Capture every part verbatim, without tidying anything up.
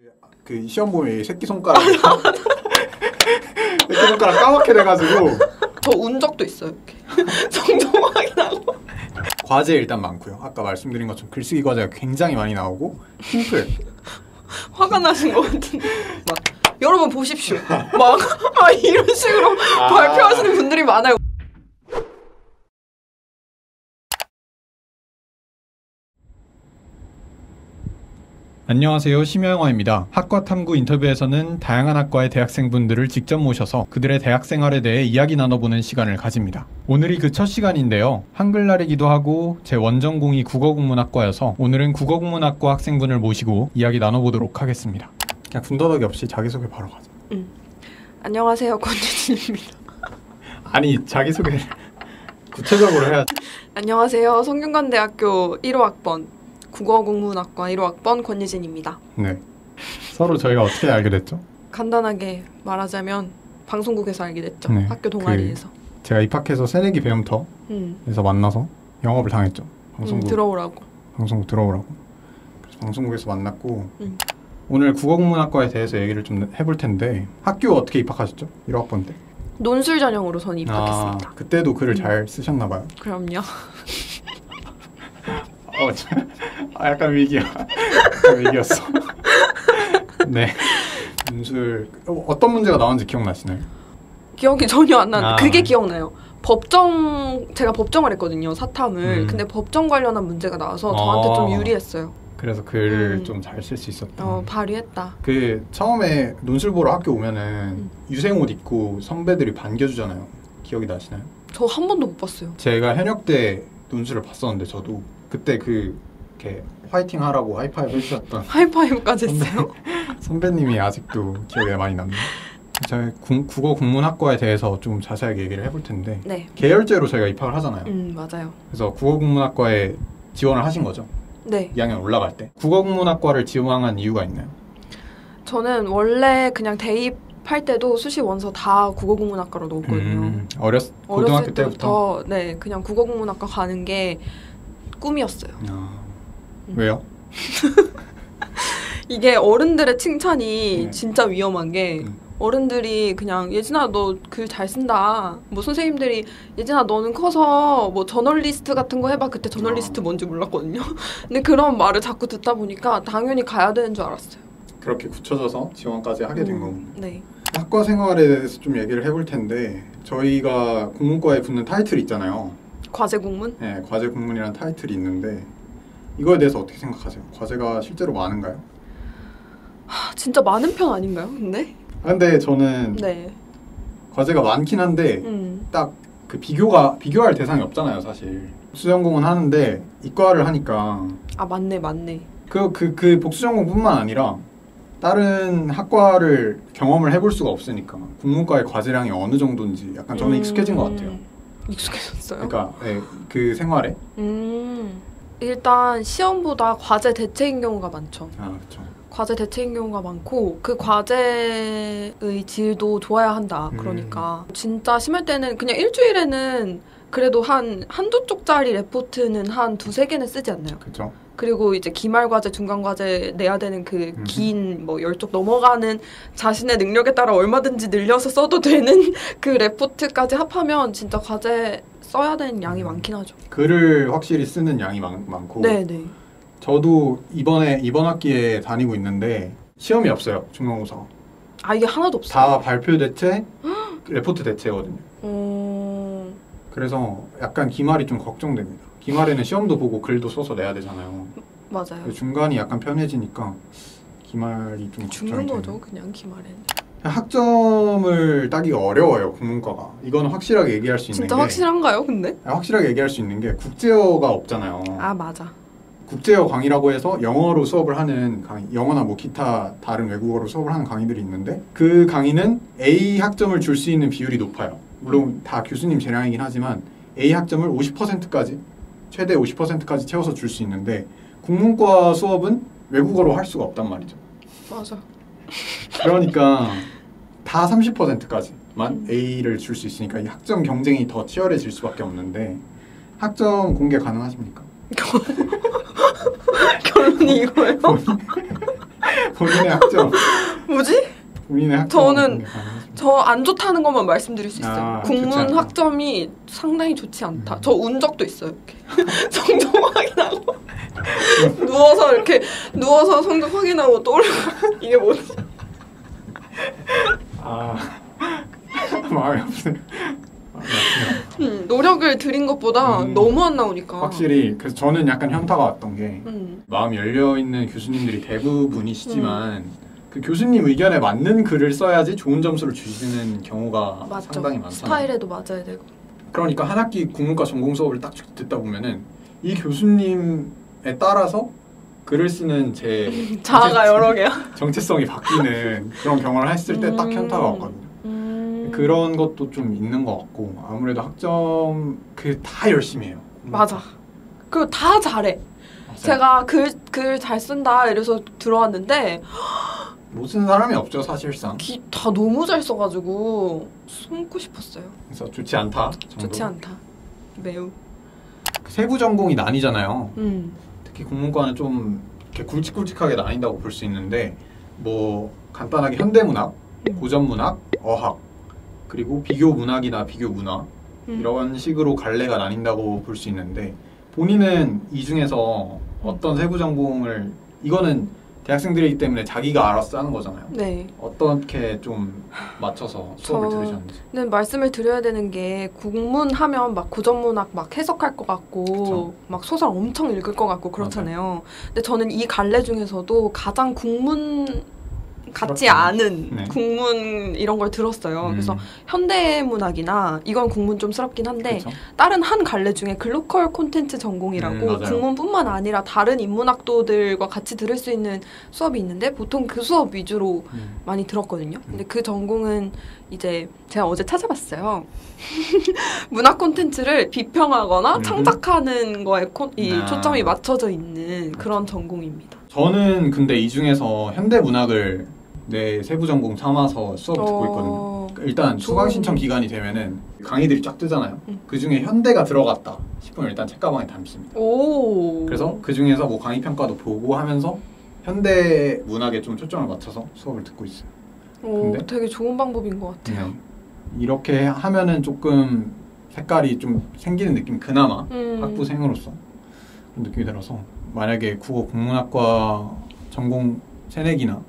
그 시험 보면 새끼 손가락 새끼 손가락 까맣게 돼가지고 저 운 적도 있어요. 이렇게 정정 확인하고. 과제 일단 많고요. 아까 말씀드린 것처럼 글쓰기 과제가 굉장히 많이 나오고 팀플 화가 나신 것 같은데 막 여러분 보십시오 막, 막 이런 식으로 아. 발표하시는 분들이 많아요. 안녕하세요, 심야영화입니다. 학과 탐구 인터뷰에서는 다양한 학과의 대학생분들을 직접 모셔서 그들의 대학 생활에 대해 이야기 나눠보는 시간을 가집니다. 오늘이 그 첫 시간인데요. 한글날이기도 하고 제 원전공이 국어국문학과여서 오늘은 국어국문학과 학생분을 모시고 이야기 나눠보도록 하겠습니다. 그냥 군더더기 없이 자기소개 바로 가자. 음. 안녕하세요, 권유진입니다. 아니, 자기소개 구체적으로 해야지. 안녕하세요, 성균관대학교 일 호 학번 국어국문학과 일 호 학번 권유진입니다. 네. 서로 저희가 어떻게 알게 됐죠? 간단하게 말하자면 방송국에서 알게 됐죠. 네, 학교 동아리에서. 그 제가 입학해서 새내기 배움터에서 음. 만나서 영업을 당했죠. 방송국. 음, 들어오라고. 방송국 들어오라고. 그래서 방송국에서 만났고 음. 오늘 국어국문학과에 대해서 얘기를 좀 해볼 텐데 학교 어떻게 입학하셨죠? 일 호 학번 때? 논술 전형으로 저는 입학했습니다. 아, 그때도 글을 음. 잘 쓰셨나 봐요. 그럼요. 어, 아, 약간 위기야. 약간 위기였어. 네. 논술 어떤 문제가 나왔는지 기억나시나요? 기억이 전혀 안 나는데 아. 그게 기억나요. 법정 제가 법정을 했거든요. 사탐을. 음. 근데 법정 관련한 문제가 나와서 저한테 어. 좀 유리했어요. 그래서 글을 음. 좀 잘 쓸 수 있었다. 어, 발휘했다. 그 처음에 논술 보러 학교 오면은 음. 유생 옷 입고 선배들이 반겨주잖아요. 기억이 나시나요? 저 한 번도 못 봤어요. 제가 현역 때 논술을 봤었는데 저도 그때 그 이렇게 화이팅 하라고 하이파이브 해주셨던 하이파이브까지 했어요. 선배님이 아직도 기억에 많이 남네요. 저희 국어 국문학과에 대해서 좀 자세하게 얘기를 해볼 텐데 네. 계열제로 저희가 입학을 하잖아요. 음, 맞아요. 그래서 국어 국문학과에 지원을 하신 거죠? 네. 이 학년 올라갈 때. 국어 국문학과를 지원한 이유가 있나요? 저는 원래 그냥 대입할 때도 수시 원서 다 국어국문학과로 넣었거든요. 음, 어렸 고등학교 때부터? 네, 그냥 국어국문학과 가는 게 꿈이었어요. 아, 음. 왜요? 이게 어른들의 칭찬이 네. 진짜 위험한 게 음. 어른들이 그냥 예진아 너 글 잘 쓴다. 뭐 선생님들이 예진아 너는 커서 뭐 저널리스트 같은 거 해봐. 그때 저널리스트 아. 뭔지 몰랐거든요. 근데 그런 말을 자꾸 듣다 보니까 당연히 가야 되는 줄 알았어요. 그렇게 굳혀져서 지원까지 하게 된 음, 거군요. 네. 학과 생활에 대해서 좀 얘기를 해볼 텐데 저희가 국문과에 붙는 타이틀이 있잖아요. 과제 국문? 네, 과제 국문이라는 타이틀이 있는데 이거에 대해서 어떻게 생각하세요? 과제가 실제로 많은가요? 하, 진짜 많은 편 아닌가요? 근데? 아, 근데 저는 네. 과제가 많긴 한데 음. 딱 그 비교가 비교할 대상이 없잖아요, 사실. 복수전공은 하는데 이과를 하니까 아 맞네 맞네. 그 그 그 복수전공뿐만 아니라 다른 학과를 경험을 해볼 수가 없으니까 국문과의 과제량이 어느 정도인지 약간 저는 음. 익숙해진 것 같아요. 익숙해졌어요? 그러니까 네, 그 생활에. 음. 일단 시험보다 과제 대체인 경우가 많죠. 아 그렇죠. 과제 대체인 경우가 많고 그 과제의 질도 좋아야 한다. 그러니까 음. 진짜 심할 때는 그냥 일주일에는 그래도 한 한두 쪽짜리 레포트는 한 두세 개는 쓰지 않나요? 그렇죠. 그리고 이제 기말 과제, 중간 과제 내야 되는 그 긴 뭐 열 쪽 넘어가는 자신의 능력에 따라 얼마든지 늘려서 써도 되는 그 레포트까지 합하면 진짜 과제 써야 되는 양이 음. 많긴 하죠. 글을 확실히 쓰는 양이 많, 많고. 네네. 저도 이번에 이번 학기에 다니고 있는데 시험이 없어요. 중간고사가. 아 이게 하나도 없어요? 다 발표 대체, 레포트 대체거든요. 음... 그래서 약간 기말이 좀 걱정됩니다. 기말에는 시험도 보고 글도 써서 내야 되잖아요. 맞아요. 중간이 약간 편해지니까 기말이 좀 죽는 걱정이 거죠, 그냥 기말에는. 학점을 따기가 어려워요, 국문과가. 이거는 확실하게 얘기할 수 있는 진짜 게. 확실한가요, 근데? 확실하게 얘기할 수 있는 게 국제어가 없잖아요. 아 맞아. 국제어 강의라고 해서 영어로 수업을 하는 강의, 영어나 뭐 기타 다른 외국어로 수업을 하는 강의들이 있는데 그 강의는 A 학점을 줄 수 있는 비율이 높아요. 물론 다 교수님 재량이긴 하지만 A 학점을 오십 퍼센트까지 최대 오십 퍼센트까지 채워서 줄 수 있는데 국문과 수업은 외국어로 할 수가 없단 말이죠. 맞아. 그러니까 다 삼십 퍼센트까지만 음. A를 줄 수 있으니까 이 학점 경쟁이 더 치열해질 수밖에 없는데 학점 공개 가능하십니까? 결론이 이거예요? 본인의 학점. 뭐지? 본인의 학점. 저는 저 안 좋다는 것만 말씀드릴 수 있어요. 아, 국문 학점이 상당히 좋지 않다. 음. 저 운 적도 있어요. 이렇게 성적 확인하고 누워서 이렇게 누워서 성적 확인하고 떠올려. 이게 뭐지? 아 마음이 아프네요. 음, 노력을 들인 것보다 음, 너무 안 나오니까. 확실히 그래서 저는 약간 현타가 왔던 게 음. 마음이 열려 있는 교수님들이 대부분이시지만 음. 그 교수님 의견에 맞는 글을 써야지 좋은 점수를 주시는 경우가 맞죠. 상당히 많잖아요. 스타일에도 맞아야 되고. 그러니까 한 학기 국문과 전공 수업을 딱 듣다 보면은 이 교수님에 따라서 글을 쓰는 제 자아가 여러 개야. 정체성이 바뀌는 그런 경험을 했을 때 딱 현타가 왔거든요. 음. 그런 것도 좀 있는 것 같고 아무래도 학점 그 다 열심히 해요. 맞아. 그리고 다 잘해. 맞아요. 제가 글 글 잘 쓴다 이래서 들어왔는데 못 쓴 사람이 없죠 사실상. 기, 다 너무 잘 써가지고 숨고 싶었어요. 그래서 좋지 않다. 정도. 좋지 않다. 매우. 세부 전공이 나뉘잖아요. 음. 특히 국문과는 좀 이렇게 굵직굵직하게 나뉜다고 볼 수 있는데 뭐 간단하게 현대문학, 음. 고전문학, 어학 그리고 비교문학이나 비교문화 음. 이런 식으로 갈래가 나뉜다고 볼 수 있는데 본인은 이 중에서 어떤 세부 전공을 이거는 대학생들이기 때문에 자기가 알아서 하는 거잖아요. 네. 어떻게 좀 맞춰서 수업을 들으셨는지. 저는 말씀을 드려야 되는 게 국문하면 막 고전문학 막 해석할 것 같고 그쵸. 막 소설 엄청 읽을 것 같고 그렇잖아요. 맞아요. 근데 저는 이 갈래 중에서도 가장 국문 같지 그렇구나. 않은 네. 국문 이런 걸 들었어요. 음. 그래서 현대문학이나 이건 국문 좀 스럽긴 한데 그쵸? 다른 한 갈래 중에 글로컬 콘텐츠 전공이라고 음, 국문뿐만 아니라 다른 인문학도들과 같이 들을 수 있는 수업이 있는데 보통 그 수업 위주로 음. 많이 들었거든요. 근데 그 전공은 이제 제가 어제 찾아봤어요. 문학 콘텐츠를 비평하거나 음. 창작하는 거에 코, 이 아. 초점이 맞춰져 있는 그런 전공입니다. 저는 근데 이 중에서 현대문학을 내 세부 전공 삼아서 수업 듣고 어... 있거든요. 일단 수강 신청 기간이 되면은 강의들이 쫙 뜨잖아요. 응. 그 중에 현대가 들어갔다 싶으면 일단 책가방에 담습니다. 오... 그래서 그 중에서 뭐 강의 평가도 보고 하면서 현대 문학에 좀 초점을 맞춰서 수업을 듣고 있어요. 오, 근데 되게 좋은 방법인 것 같아요. 네. 이렇게 하면은 조금 색깔이 좀 생기는 느낌, 그나마 음. 학부생으로서 그런 느낌이 들어서 만약에 국어 국문학과 전공 새내기나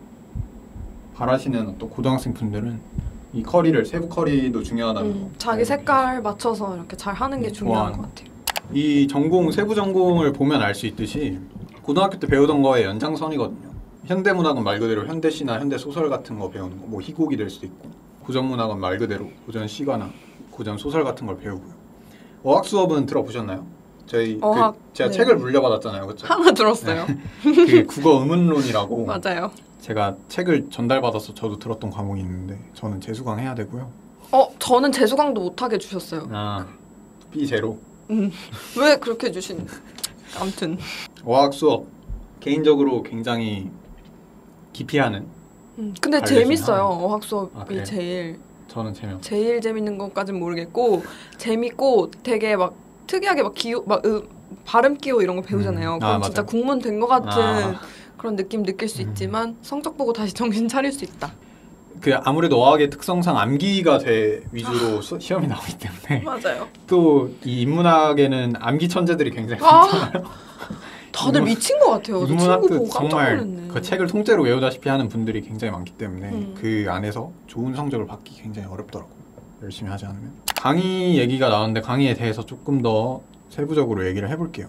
바라시는 또 고등학생 분들은 이 커리를 세부 커리도 중요하다는 음, 거. 자기 색깔 맞춰서 이렇게 잘 하는 게 중요한 것 같아요. 이 전공 세부 전공을 보면 알 수 있듯이 고등학교 때 배우던 거의 연장선이거든요. 현대문학은 말 그대로 현대시나 현대소설 같은 거 배우는 거, 뭐 희곡이 될 수도 있고 고전문학은 말 그대로 고전 시가나 고전 소설 같은 걸 배우고요. 어학 수업은 들어보셨나요? 저희 어학, 그 제가 네. 책을 물려받았잖아요, 그렇죠? 하나 들었어요. 그 국어 의문론이라고. 맞아요. 제가 책을 전달받아서 저도 들었던 과목이 있는데 저는 재수강 해야 되고요. 어, 저는 재수강도 못하게 주셨어요. 아, 비 제로. 음, 왜 그렇게 주신? 아무튼 어학 수업 개인적으로 굉장히 기피하는. 음, 근데 재밌어요. 어학 수업이 아, 제일. 저는 재밌. 제일 재밌는 것까진 모르겠고 재밌고 되게 막 특이하게 막 기호 막 으, 발음 기호 이런 거 배우잖아요. 음. 그럼 아, 진짜 국문 된 것 같은 아. 그런 느낌 느낄 수 음. 있지만 성적 보고 다시 정신 차릴 수 있다. 그 아무래도 어학의 특성상 암기가 돼 위주로 수, 시험이 나오기 때문에 맞아요. 또 이 인문학에는 암기 천재들이 굉장히 많잖아요. 아, 다들 인문, 미친 것 같아요. 저 친구 보고 깜짝 놀랐네. 그 책을 통째로 외우다시피 하는 분들이 굉장히 많기 때문에 음. 그 안에서 좋은 성적을 받기 굉장히 어렵더라고요. 열심히 하지 않으면. 강의 얘기가 나왔는데 강의에 대해서 조금 더 세부적으로 얘기를 해볼게요.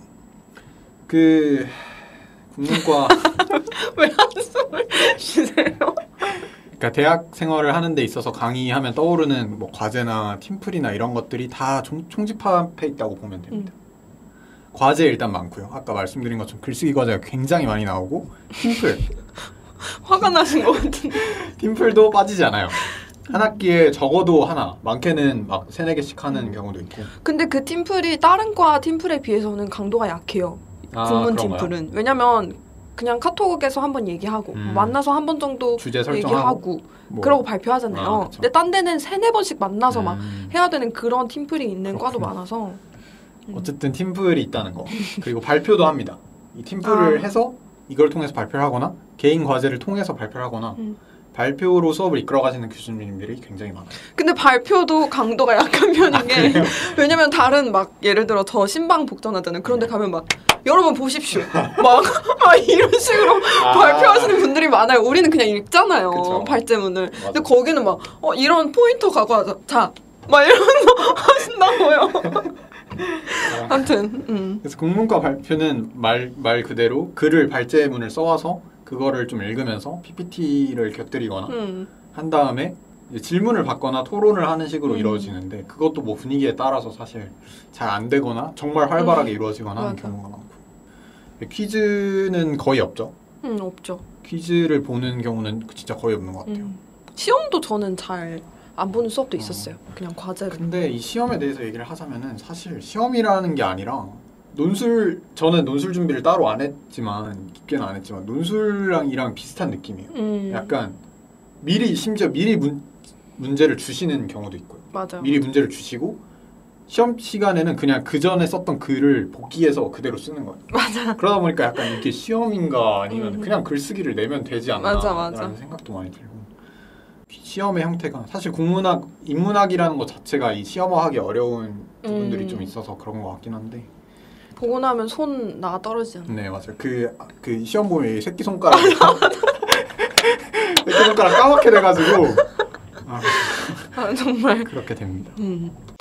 그 국문과 왜 한숨을 쉬세요? 그러니까 대학 생활을 하는 데 있어서 강의하면 떠오르는 뭐 과제나 팀플이나 이런 것들이 다 총, 총집합해 있다고 보면 됩니다. 음. 과제 일단 많고요. 아까 말씀드린 것처럼 글쓰기 과제가 굉장히 많이 나오고 팀플 화가 나신 것 같은데 팀플도 빠지지 않아요. 한 학기에 적어도 하나, 많게는 막 세네 개씩 하는 경우도 있고. 근데 그 팀플이 다른 과 팀플에 비해서는 강도가 약해요. 아, 국문 그런가요? 팀플은. 왜냐면 그냥 카톡에서 한번 얘기하고 음. 만나서 한 번 정도 주제 얘기하고 뭐. 그러고 발표하잖아요. 아, 근데 딴 데는 세네 번씩 만나서 음. 막 해야 되는 그런 팀플이 있는 그렇구나. 과도 많아서 음. 어쨌든 팀플이 있다는 거. 그리고 발표도 합니다. 이 팀플을 아. 해서 이걸 통해서 발표를 하거나 개인 과제를 통해서 발표를 하거나 음. 발표로 수업을 이끌어가시는 교수님들이 굉장히 많아요. 근데 발표도 강도가 약한 편인 게 아, 왜냐면 다른 막 예를 들어 저 신방 복전하잖아요. 그런데 가면 막 여러분 보십시오. 막, 막 이런 식으로 아. 발표하시는 분들이 많아요. 우리는 그냥 읽잖아요. 그쵸. 발제문을. 맞아. 근데 거기는 막 어, 이런 포인터 갖고 와서 자, 막 이러면서 하신다고요. 아무튼 음. 그래서 국문과 발표는 말, 말 그대로 글을 발제문을 써와서 그거를 좀 읽으면서 피피티를 곁들이거나 음. 한 다음에 이제 질문을 받거나 토론을 하는 식으로 음. 이루어지는데 그것도 뭐 분위기에 따라서 사실 잘 안 되거나 정말 활발하게 음. 이루어지거나 하는 맞아. 경우가 많고 퀴즈는 거의 없죠. 음, 없죠. 퀴즈를 보는 경우는 진짜 거의 없는 것 같아요. 음. 시험도 저는 잘 안 보는 수업도 있었어요. 그냥 과제로. 근데 이 시험에 대해서 얘기를 하자면은 사실 시험이라는 게 아니라 논술 저는 논술 준비를 따로 안 했지만 깊게는 안 했지만 논술랑이랑 비슷한 느낌이에요. 음. 약간 미리 심지어 미리 문, 문제를 주시는 경우도 있고요. 맞아. 미리 문제를 주시고 시험 시간에는 그냥 그 전에 썼던 글을 복기해서 그대로 쓰는 거예요. 맞아. 그러다 보니까 약간 이게 시험인가 아니면 음. 그냥 글쓰기를 내면 되지 않나 맞아, 맞아. 라는 생각도 많이 들고 시험의 형태가 사실 국문학, 인문학이라는 것 자체가 이 시험화하기 어려운 부분들이 음. 좀 있어서 그런 것 같긴 한데 보고 나면 손 나가 떨어지지 않아. 네 맞아요. 그, 그 시험 보면 새끼손가락 새끼손가락 까맣게 돼가지고 아, 아, 정말. 그렇게 됩니다. 음.